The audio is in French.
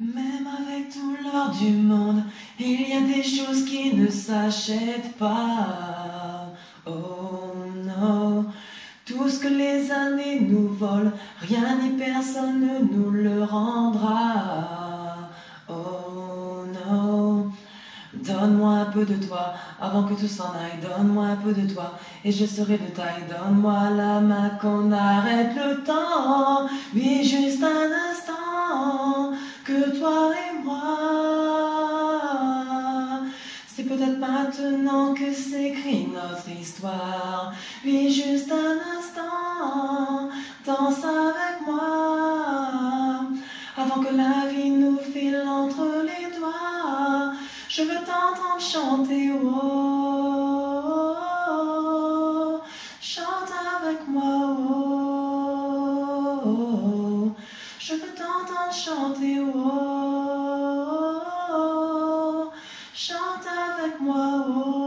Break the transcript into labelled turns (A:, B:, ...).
A: Même avec tout l'or du monde, il y a des choses qui ne s'achètent pas. Oh non, tout ce que les années nous volent, rien ni personne ne nous le rendra. Oh non, donne-moi un peu de toi avant que tout s'en aille. Donne-moi un peu de toi et je serai de taille. Donne-moi la main qu'on arrête le temps. Oui, juste un instant que toi et moi. C'est peut-être maintenant que s'écrit notre histoire. Oui, juste un instant, danse avec moi. Avant que la vie nous file entre les doigts, je veux t'entendre chanter, oh, oh, chante avec moi, oh, je veux t'entendre chanter, oh, chante avec moi, oh.